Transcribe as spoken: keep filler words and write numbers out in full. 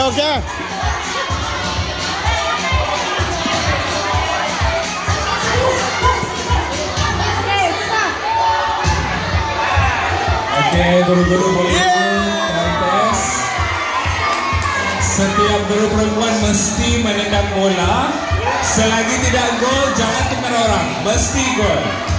Okey, okey. Okey, guru-guru boleh tes. Setiap guru perempuan mesti menendang bola. Selagi tidak gol, jangan tukar orang. Mesti gol.